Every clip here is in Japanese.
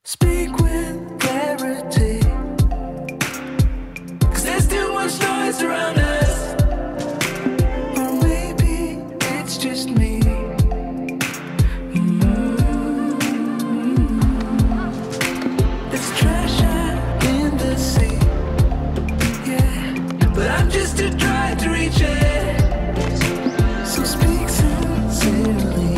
Speak with clarity, 'cause there's too much noise around us. Or maybe it's just me. There's trash out in the sea, yeah, but I'm just too dry to reach it. So speak sincerely.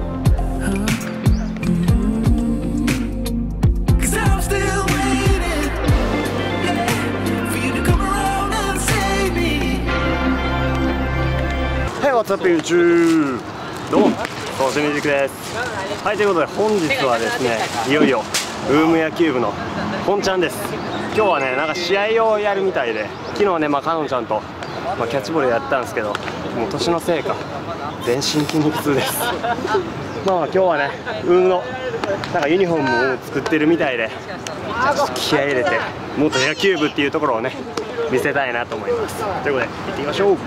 What's up YouTube? どうも、ソーシャルミュージックです。はい、ということで本日はですね、いよいよウーム野球部の本ちゃんです。今日はね、なんか試合をやるみたいで、昨日ね、かのんちゃんと、キャッチボールやったんですけど、もう年のせいか全身筋肉痛です。今日はね、ウームのなんかユニフォームを作ってるみたいで、気合い入れて元野球部っていうところをね、見せたいなと思います。ということで行ってみましょう。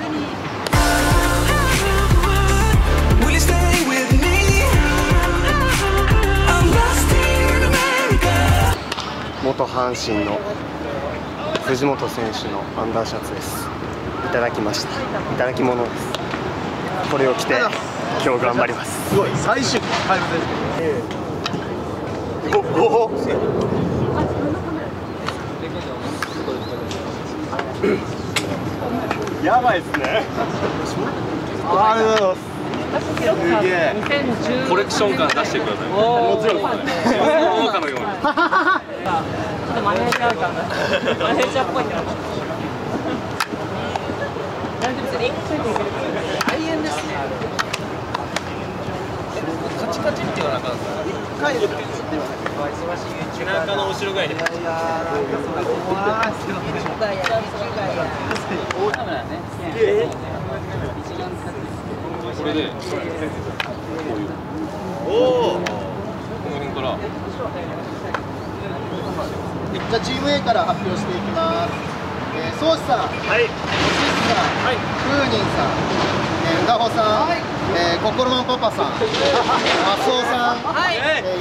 元阪神の藤本選手のアンダーシャツです。いただきました。いただき物です。これを着て今日頑張ります。すごい最終回やばいっすね。ありがとうございます。すげえ。 コレクション感出してください。 もちろん。 自分の農家のように。 ちょっとマネージャー感が。マネージャーっぽいな。大変ですね。カチカチって言わなかった。背中の後ろぐらいで。カメラね。 これでこういう。おお。この辺から。 じゃあチーム A から発表していきます。ソーシさん、はい、おしすさん、はい、フーニンさん、うだほさん、はい、心のパパさん、マスオさん、はい、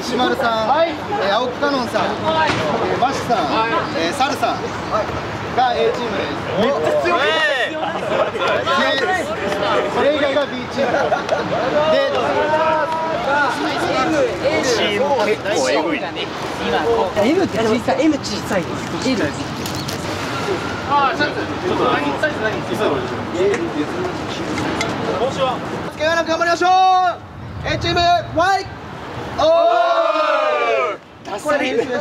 石丸さん、はい、青木かのんさん、バシさん、はい、サルさんが A チームです。めっちゃ強い。それ以外が B チームで。 チーム結構エグい。 M って小さい、M 小さいです。L。 ああ、シャツ。ちょっと何サイズ何？帽子は？ つけながら頑張りましょう。A チーム Y。おお。これいいですね。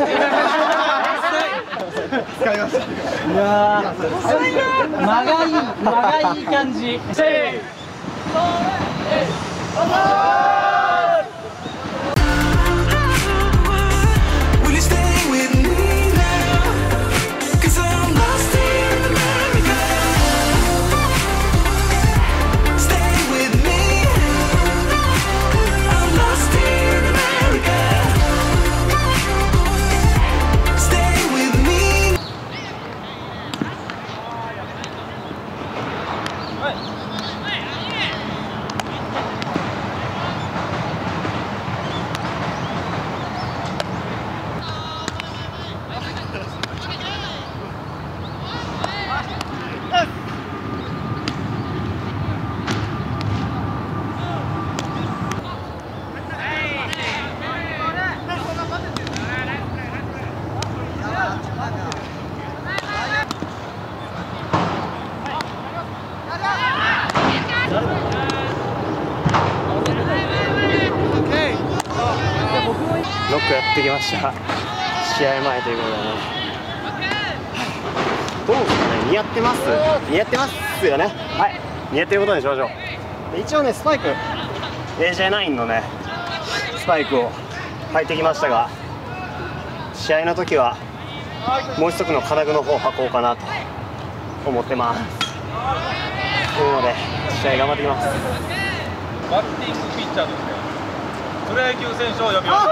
使いました。 いやー、間がいい感じ。せー。 ノックやってきました。試合前ということでね。どうですかね、似合ってます。似合ってますよね。はい、似合ってることにしましょう。一応ね、スパイク AJ9 のねスパイクを履いてきましたが、試合の時はもう一足の金具の方を履こうかなと思ってます。というので試合頑張ってきます。 バッティングピッチャーとしてプロ野球選手を呼びました。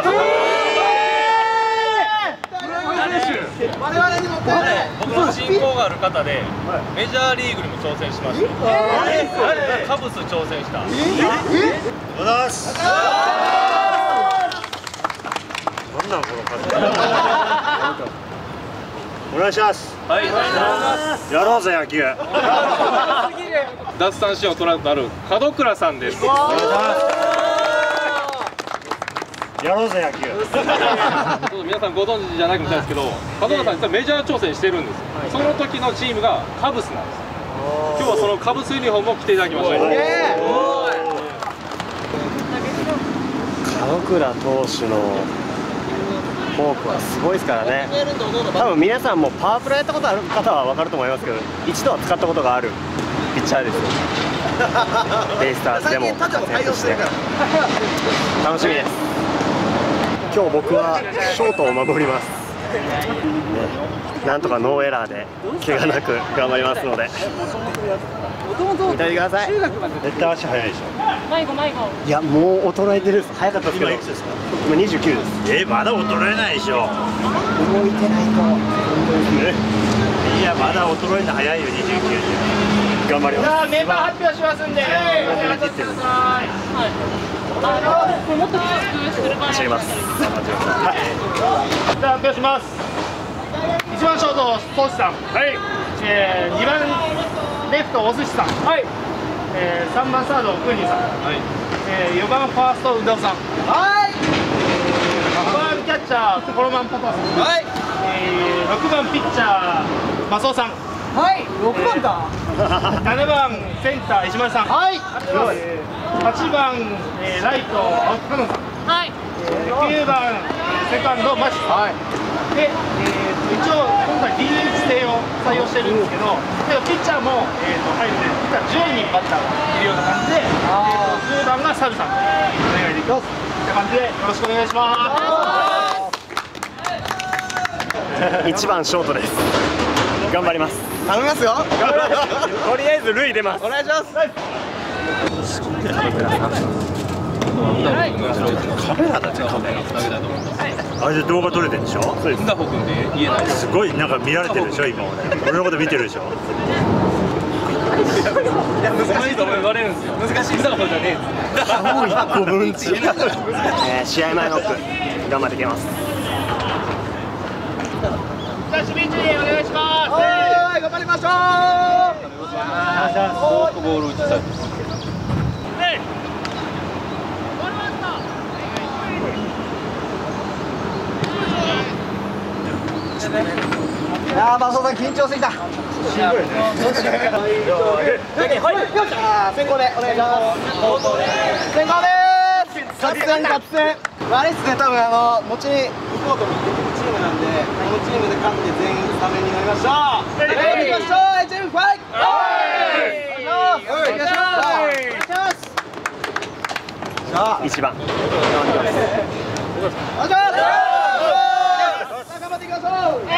我々にも僕の親交がある方でメジャーリーグにも挑戦しました。カブス挑戦した。 おはようございます。 なんなんこの感じ。お願いします。 はい。 やろうぜ野球。 奪三振を取られたる門倉さんです。 やろうぜ野球。 皆さんご存知じゃないかもしれないですけど、門倉さん実はメジャー挑戦してるんですよ。その時のチームがカブスなんです。今日はそのカブスユニフォームを着ていただきました。 門倉投手のフォークはすごいですからね。多分皆さんもパワープロやったことある方は分かると思いますけど、一度は使ったことがあるピッチャーですよ。ベイスターズでも活躍して楽しみです。今日僕はショートを守ります、なんとかノーエラーで怪我なく頑張りますので見ててください。 絶対足速いでしょ。 いや、もう衰えてるです。早かったですけど。今いくつですか？今29です。 まだ衰えないでしょ。 動いてないと。 いや、まだ衰えるの早いよ、29で。 頑張ります。 さあ、メンバー発表しますんで。 もっと走ります。頑張ってください。 じゃあ発表します。1番ショートトシさん、はい。2番レフトお寿司さん、はい。3番サードクーニーさん、はい。4番ファーストうどんさん、はい。5番キャッチャーコロマンパパさん、はい。6番ピッチャーマスオさん、はい。6番だ。7番センター石丸さん、はい。8番ライト青木かのさん、はい。9番セカンドマシさん、はい。で、一応今回 DH 制を採用してるんですけど、ピッチャーも入るんで、実は10人バッターがいるような感じで、10番がサルさんお願いできます。って感じでよろしくお願いします。 1番ショートです。頑張ります。 頼みますよ。 とりあえず塁出ます。 お願いします。 カメラだってカメラ。あれで動画撮れてるでしょ。そうです。すごいなんか見られてるでしょ今俺のこと見てるでしょ。 いや難しいと思われるんですよ。難しいところじゃねえんですよ。 試合前の奥頑張っていきます。 久しぶりにお願いします。はい、頑張りましょう。 フォークボール打ちさ。 いやー、マスオさん緊張してきた。しんどいね。はい、よっしゃー、先行でお願いします。先行です。勝戦。あれですね、多分後に行こうと思ってるチームなんで、このチームで勝って全員スタメンになりましょう。はい、行きましょう。チームファイト。お願いします。じゃあ 1番。 お願いします。頑張っていきましょう。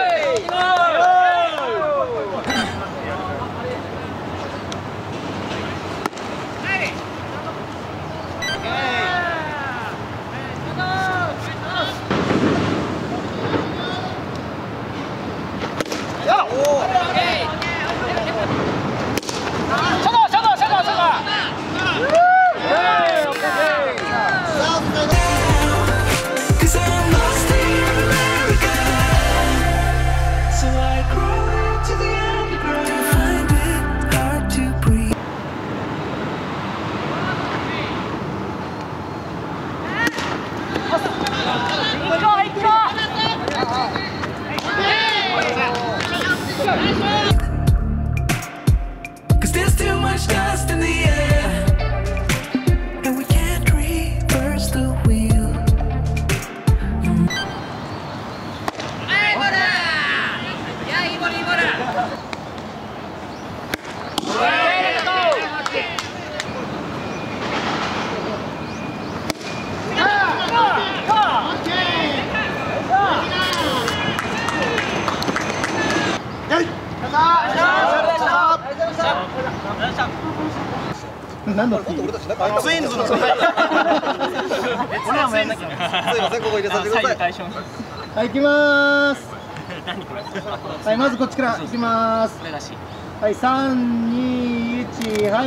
Cause there's too much dust in the air, and we can't reverse the wheel. ¡Ay, bola! ¡Ya, y bola, y bola! Hey! 何のツインズのツインズ俺らもやんなきゃ。すいません、ここ入れさせてください。はい、行きまーす。はい、まずこっちから行きまーす。はい、3、2、1、はい。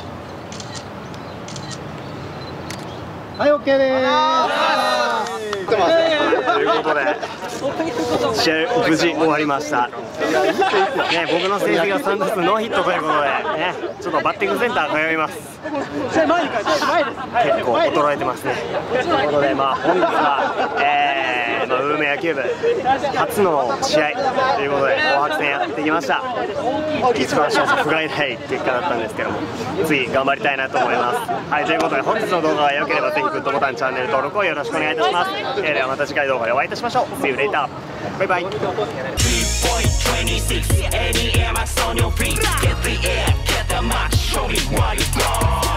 はい、OK でーす。 ってます。 ということで試合無事終わりました。ね、僕の成績が3打数ノーヒットということで、ね、ちょっとバッティングセンター通います。結構衰えてますね。ということで、まあ、本日は、ウーメ野球部初の試合ということで紅白戦やってきました。一番勝負不甲斐ない結果だったんですけども、次頑張りたいなと思います。はい、ということで本日の動画が良ければぜひグッドボタン、チャンネル登録をよろしくお願いいたします。ではまた次回動画でお会いいたしましょう。See you later. バイバイ。3.26 any air max on your feet. Get the air, get the max, show me what you got.